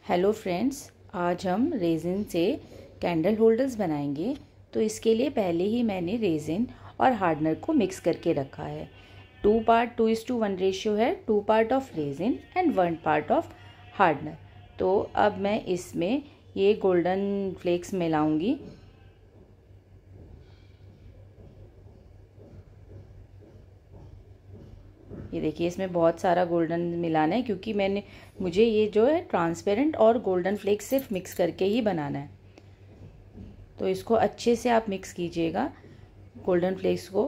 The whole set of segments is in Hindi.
हेलो फ्रेंड्स, आज हम रेज़िन से कैंडल होल्डर्स बनाएंगे। तो इसके लिए पहले ही मैंने रेज़िन और हार्डनर को मिक्स करके रखा है। 2:1 रेशियो है। 2 part of resin and 1 part of hardener. तो अब मैं इसमें ये गोल्डन फ्लेक्स मिलाऊंगी। ये देखिए, इसमें बहुत सारा गोल्डन मिलाना है क्योंकि मुझे ये जो है ट्रांसपेरेंट और गोल्डन फ्लेक्स सिर्फ मिक्स करके ही बनाना है। तो इसको अच्छे से आप मिक्स कीजिएगा गोल्डन फ्लेक्स को।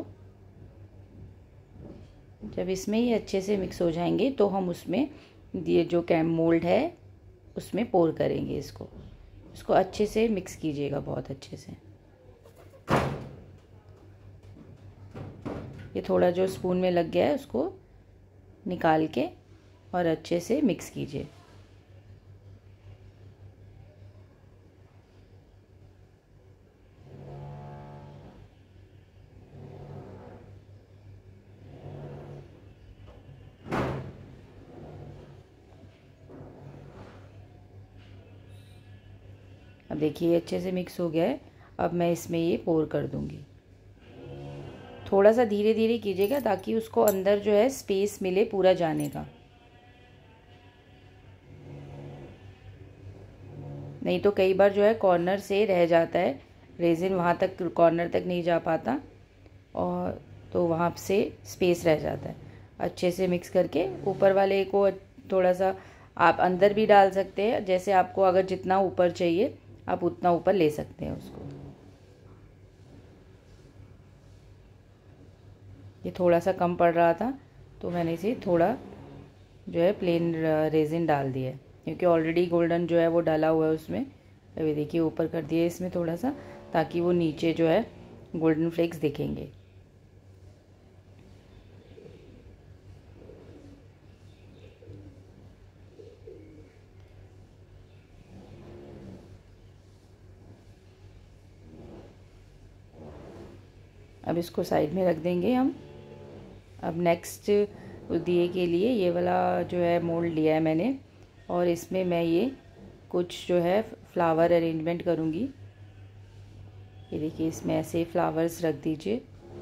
जब इसमें ये अच्छे से मिक्स हो जाएंगे तो हम उसमें ये जो कैम मोल्ड है उसमें पोर करेंगे। इसको अच्छे से मिक्स कीजिएगा, बहुत अच्छे से। ये थोड़ा जो स्पून में लग गया है उसको निकाल के और अच्छे से मिक्स कीजिए। अब देखिए अच्छे से मिक्स हो गया है। अब मैं इसमें ये पोर कर दूंगी। थोड़ा सा धीरे धीरे कीजिएगा ताकि उसको अंदर जो है स्पेस मिले पूरा जाने का। नहीं तो कई बार जो है कॉर्नर से रह जाता है, रेज़िन वहाँ तक कॉर्नर तक नहीं जा पाता और तो वहाँ से स्पेस रह जाता है। अच्छे से मिक्स करके ऊपर वाले को थोड़ा सा आप अंदर भी डाल सकते हैं। जैसे आपको अगर जितना ऊपर चाहिए आप उतना ऊपर ले सकते हैं उसको। ये थोड़ा सा कम पड़ रहा था तो मैंने इसे थोड़ा जो है प्लेन रेज़िन डाल दिया है क्योंकि ऑलरेडी गोल्डन जो है वो डाला हुआ है उसमें। अभी देखिए ऊपर कर दिया इसमें थोड़ा सा, ताकि वो नीचे जो है गोल्डन फ्लेक्स दिखेंगे। अब इसको साइड में रख देंगे हम। अब नेक्स्ट दिए के लिए ये वाला जो है मोल्ड लिया है मैंने और इसमें मैं ये कुछ जो है फ्लावर अरेंजमेंट करूँगी। ये देखिए इसमें ऐसे फ्लावर्स रख दीजिए।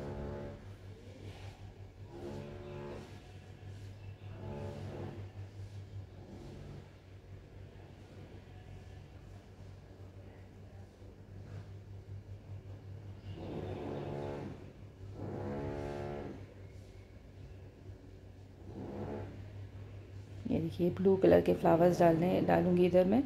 ये देखिए ब्लू कलर के फ्लावर्स डालूंगी इधर मैं।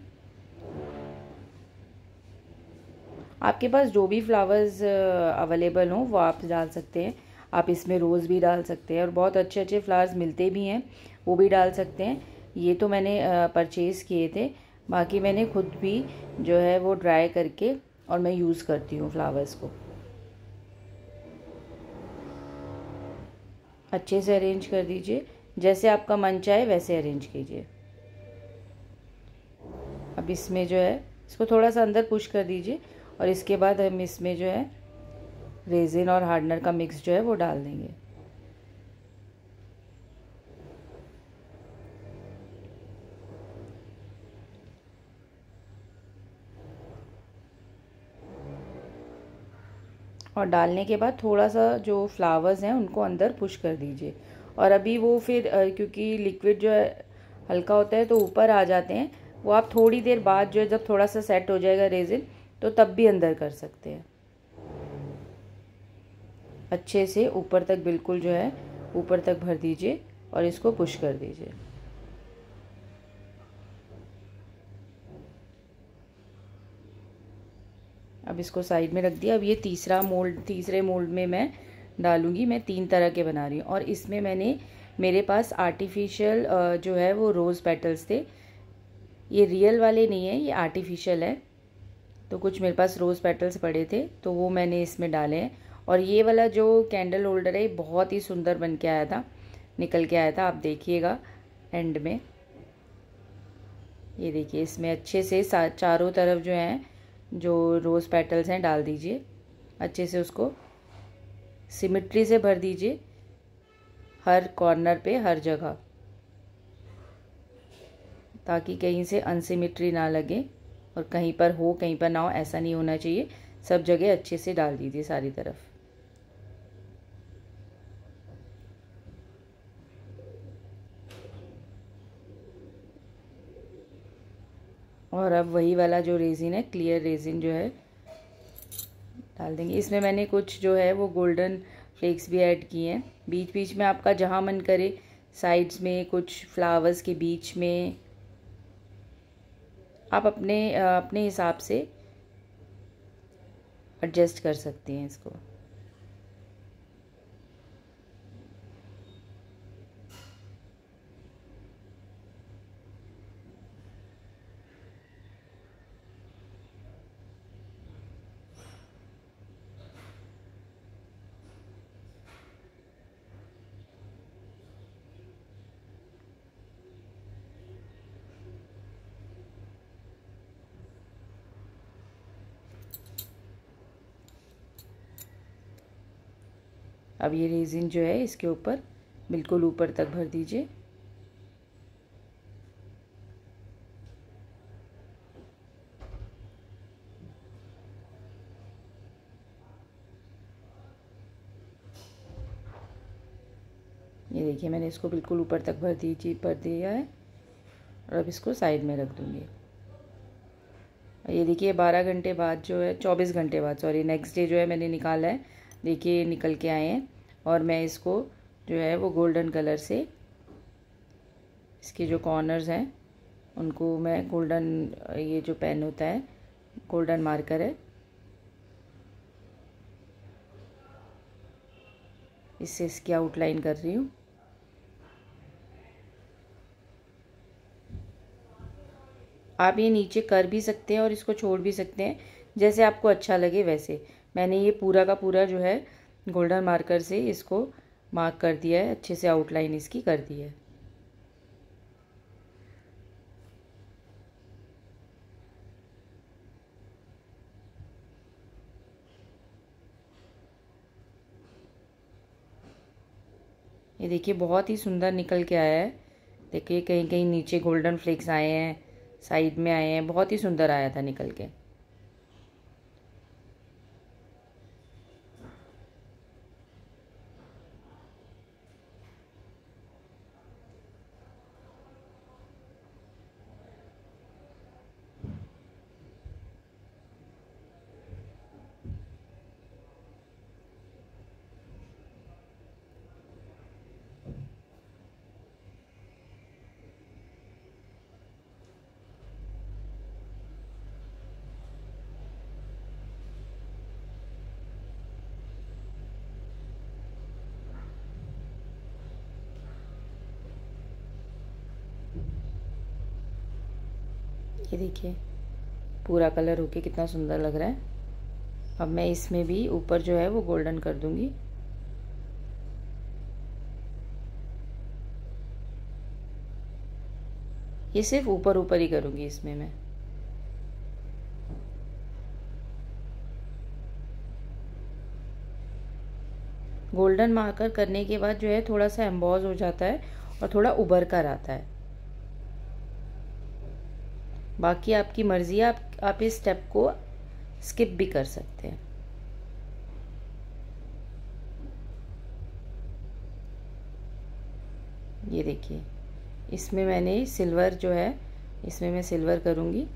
आपके पास जो भी फ्लावर्स अवेलेबल हों वो आप डाल सकते हैं। आप इसमें रोज़ भी डाल सकते हैं और बहुत अच्छे अच्छे फ्लावर्स मिलते भी हैं, वो भी डाल सकते हैं। ये तो मैंने परचेज़ किए थे, बाकी मैंने खुद भी जो है वो ड्राई करके और मैं यूज़ करती हूँ फ्लावर्स को। अच्छे से अरेंज कर दीजिए, जैसे आपका मन चाहे वैसे अरेंज कीजिए। अब इसमें जो है इसको थोड़ा सा अंदर पुश कर दीजिए और इसके बाद हम इसमें जो है रेज़िन और हार्डनर का मिक्स जो है वो डाल देंगे। और डालने के बाद थोड़ा सा जो फ्लावर्स हैं उनको अंदर पुश कर दीजिए। और अभी वो फिर क्योंकि लिक्विड जो है हल्का होता है तो ऊपर आ जाते हैं, वो आप थोड़ी देर बाद जो है जब थोड़ा सा सेट हो जाएगा रेज़िन तो तब भी अंदर कर सकते हैं। अच्छे से ऊपर तक बिल्कुल जो है ऊपर तक भर दीजिए और इसको पुश कर दीजिए। अब इसको साइड में रख दिया। अब ये तीसरे मोल्ड में मैं डालूंगी। मैं 3 तरह के बना रही हूँ और इसमें मेरे पास आर्टिफिशियल जो है वो रोज़ पेटल्स थे। ये रियल वाले नहीं है, ये आर्टिफिशियल है। तो कुछ मेरे पास रोज़ पेटल्स पड़े थे तो वो मैंने इसमें डाले हैं। और ये वाला जो कैंडल होल्डर है बहुत ही सुंदर बन के आया था, निकल के आया था। आप देखिएगा एंड में। ये देखिए इसमें अच्छे से चारों तरफ जो हैं जो रोज़ पेटल्स हैं डाल दीजिए। अच्छे से उसको सिमेट्री से भर दीजिए हर कॉर्नर पे, हर जगह। ताकि कहीं से अनसिमेट्री ना लगे और कहीं पर हो कहीं पर ना हो, ऐसा नहीं होना चाहिए। सब जगह अच्छे से डाल दीजिए सारी तरफ। और अब वही वाला जो रेजिन है, क्लियर रेजिन जो है, डाल देंगे। इसमें मैंने कुछ जो है वो गोल्डन फ्लेक्स भी ऐड किए हैं। बीच बीच में आपका जहाँ मन करे, साइड्स में कुछ फ्लावर्स के बीच में, आप अपने अपने हिसाब से एडजस्ट कर सकते हैं इसको। अब ये रेजिन जो है इसके ऊपर बिल्कुल ऊपर तक भर दीजिए। ये देखिए मैंने इसको बिल्कुल ऊपर तक भर दिया है और अब इसको साइड में रख दूँगी। ये देखिए 12 घंटे बाद जो है, 24 घंटे बाद सॉरी, नेक्स्ट डे जो है मैंने निकाला है। देखिए निकल के आए हैं और मैं इसको जो है वो गोल्डन कलर से, इसके जो कॉर्नर्स हैं उनको मैं गोल्डन, ये जो पेन होता है गोल्डन मार्कर है, इससे इसकी आउटलाइन कर रही हूँ। आप ये नीचे कर भी सकते हैं और इसको छोड़ भी सकते हैं, जैसे आपको अच्छा लगे वैसे। मैंने ये पूरा का पूरा जो है गोल्डन मार्कर से इसको मार्क कर दिया है, अच्छे से आउटलाइन इसकी कर दी है। ये देखिए बहुत ही सुंदर निकल के आया है। देखिए कहीं कहीं नीचे गोल्डन फ्लेक्स आए हैं, साइड में आए हैं, बहुत ही सुंदर आया था निकल के। ये देखिए पूरा कलर होके कितना सुंदर लग रहा है। अब मैं इसमें भी ऊपर जो है वो गोल्डन कर दूंगी। ये सिर्फ ऊपर ऊपर ही करूंगी इसमें मैं। गोल्डन मार्कर करने के बाद जो है थोड़ा सा एम्बॉज हो जाता है और थोड़ा उभर कर आता है। बाकी आपकी मर्जी है, आप इस स्टेप को स्किप भी कर सकते हैं। ये देखिए इसमें मैंने सिल्वर जो है, इसमें मैं सिल्वर करूँगी।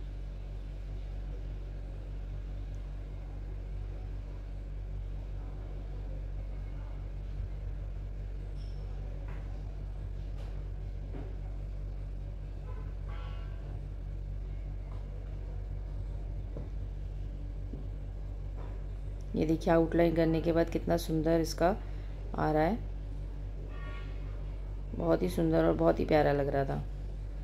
ये देखिए आउटलाइन करने के बाद कितना सुंदर इसका आ रहा है, बहुत ही सुंदर और बहुत ही प्यारा लग रहा था।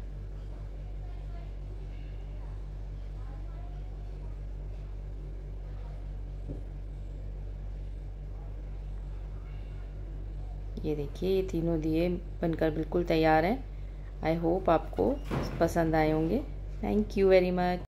ये देखिए ये तीनों दिए बनकर बिल्कुल तैयार हैं। आई होप आपको पसंद आए होंगे। Thank you very much.